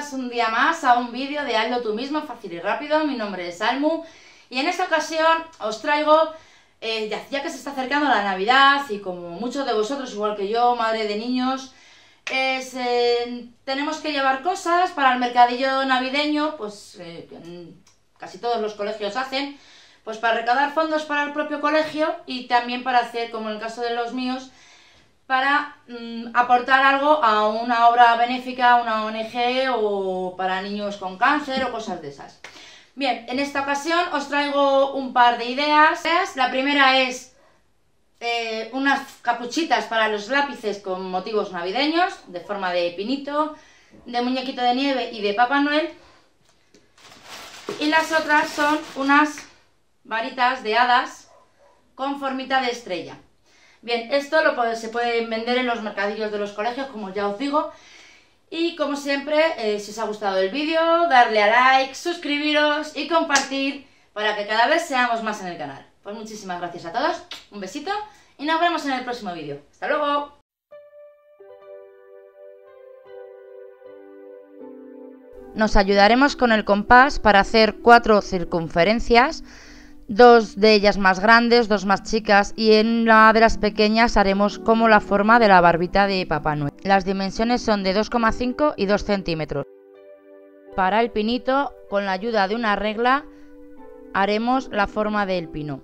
bienvenidos un día más a un vídeo de Hazlo tú mismo, fácil y rápido. Mi nombre es Almu y en esta ocasión os traigo, ya que se está acercando la Navidad y como muchos de vosotros, igual que yo, madre de niños, tenemos que llevar cosas para el mercadillo navideño, pues casi todos los colegios hacen, pues para recaudar fondos para el propio colegio y también para hacer, como en el caso de los míos, para aportar algo a una obra benéfica, a una ONG o para niños con cáncer o cosas de esas. Bien, en esta ocasión os traigo un par de ideas. La primera es unas capuchitas para los lápices con motivos navideños, de forma de pinito, de muñequito de nieve y de Papá Noel. Y las otras son unas varitas de hadas con formita de estrella. Bien, esto se puede vender en los mercadillos de los colegios, como ya os digo. Y como siempre, si os ha gustado el vídeo, darle a like, suscribiros y compartir para que cada vez seamos más en el canal. Pues muchísimas gracias a todos, un besito y nos vemos en el próximo vídeo. ¡Hasta luego! Nos ayudaremos con el compás para hacer 4 circunferencias. 2 de ellas más grandes, 2 más chicas y en la de las pequeñas haremos como la forma de la barbita de Papá Noel. Las dimensiones son de 2,5 y 2 centímetros. Para el pinito, con la ayuda de una regla, haremos la forma del pino.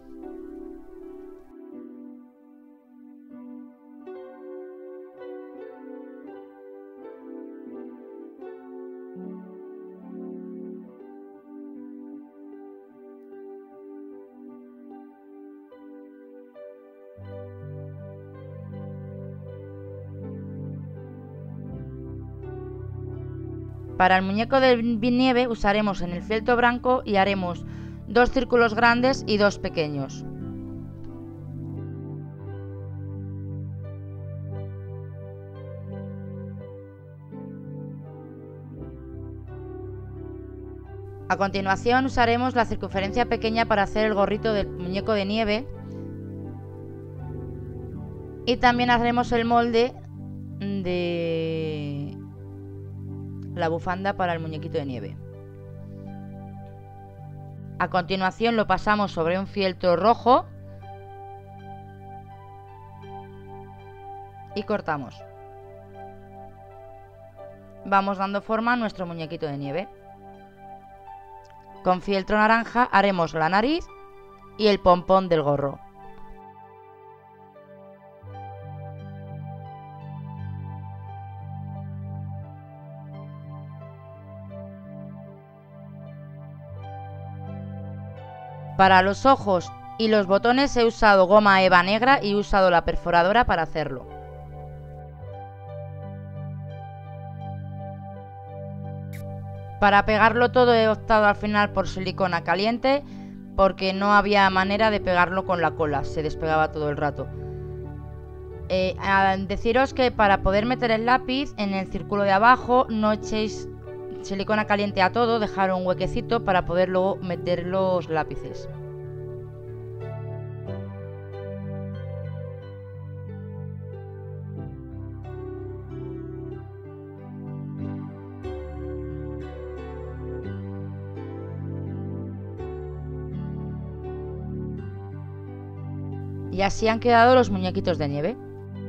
Para el muñeco de nieve usaremos en el fieltro blanco y haremos 2 círculos grandes y 2 pequeños. A continuación usaremos la circunferencia pequeña para hacer el gorrito del muñeco de nieve y también haremos el molde de la bufanda para el muñequito de nieve. A continuación lo pasamos sobre un fieltro rojo y cortamos. Vamos dando forma a nuestro muñequito de nieve. Con fieltro naranja haremos la nariz y el pompón del gorro. Para los ojos y los botones he usado goma eva negra y he usado la perforadora para hacerlo. Para pegarlo todo he optado al final por silicona caliente porque no había manera de pegarlo con la cola, se despegaba todo el rato. Deciros que para poder meter el lápiz en el círculo de abajo no echéis silicona caliente a todo, dejar un huequecito para poder luego meter los lápices. Y así han quedado los muñequitos de nieve.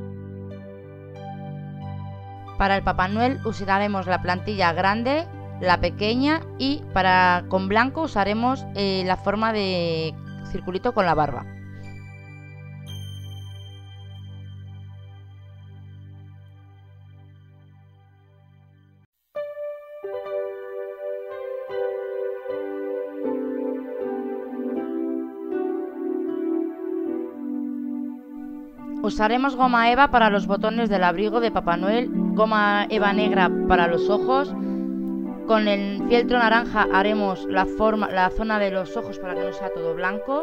Para el Papá Noel usaremos la plantilla grande, la pequeña y con blanco usaremos la forma de circulito con la barba. Usaremos goma eva para los botones del abrigo de Papá Noel, goma eva negra para los ojos. Con el fieltro naranja haremos la zona de los ojos para que no sea todo blanco.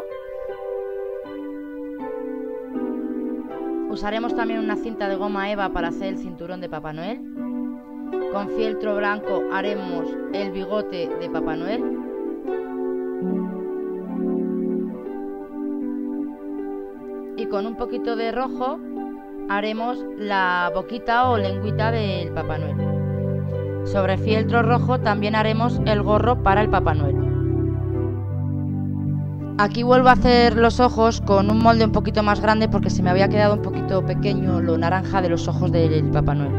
Usaremos también una cinta de goma eva para hacer el cinturón de Papá Noel. Con fieltro blanco haremos el bigote de Papá Noel. Y con un poquito de rojo haremos la boquita o lengüita del Papá Noel. Sobre fieltro rojo también haremos el gorro para el Papá Noel. Aquí vuelvo a hacer los ojos con un molde un poquito más grande porque se me había quedado un poquito pequeño lo naranja de los ojos del Papá Noel.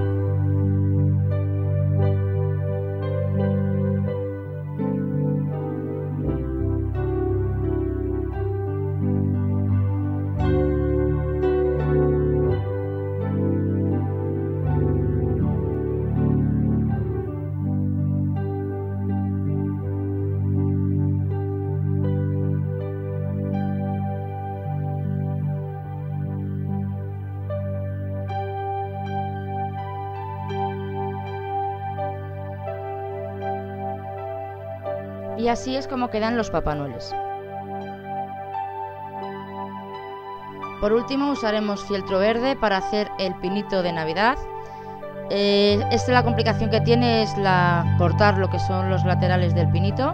Y así es como quedan los Papá Noeles. Por último usaremos fieltro verde para hacer el pinito de Navidad. La complicación que tiene es cortar lo que son los laterales del pinito.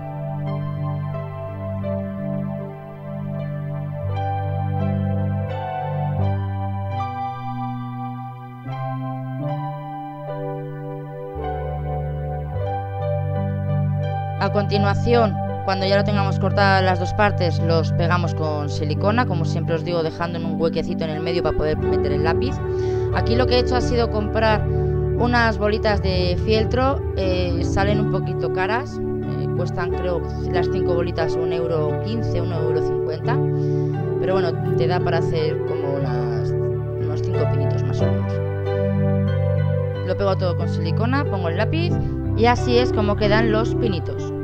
A continuación, cuando ya lo tengamos cortadas las dos partes, los pegamos con silicona, como siempre os digo, dejando en un huequecito en el medio para poder meter el lápiz. Aquí lo que he hecho ha sido comprar unas bolitas de fieltro, salen un poquito caras, cuestan creo las 5 bolitas 1,15 €, 1,50 €, pero bueno, te da para hacer como unos 5 pinitos más o menos. Lo pego todo con silicona, pongo el lápiz y así es como quedan los pinitos.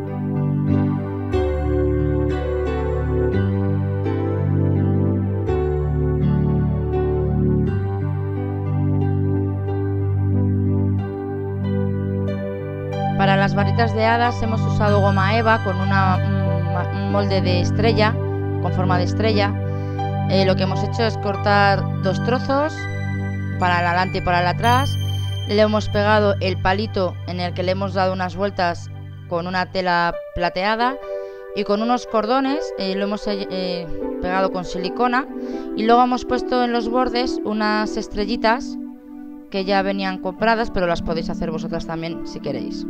Para las varitas de hadas hemos usado goma eva con un molde de estrella, con forma de estrella. Lo que hemos hecho es cortar 2 trozos, para el adelante y para el atrás. Le hemos pegado el palito en el que le hemos dado unas vueltas con una tela plateada y con unos cordones lo hemos pegado con silicona y luego hemos puesto en los bordes unas estrellitas que ya venían compradas, pero las podéis hacer vosotras también si queréis.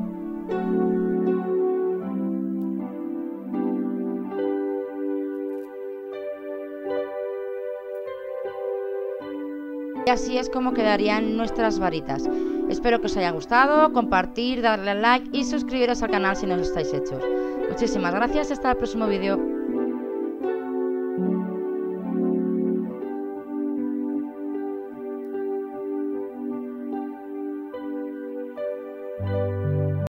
Y así es como quedarían nuestras varitas. Espero que os haya gustado, compartir, darle al like y suscribiros al canal si no lo estáis hechos. Muchísimas gracias, hasta el próximo vídeo.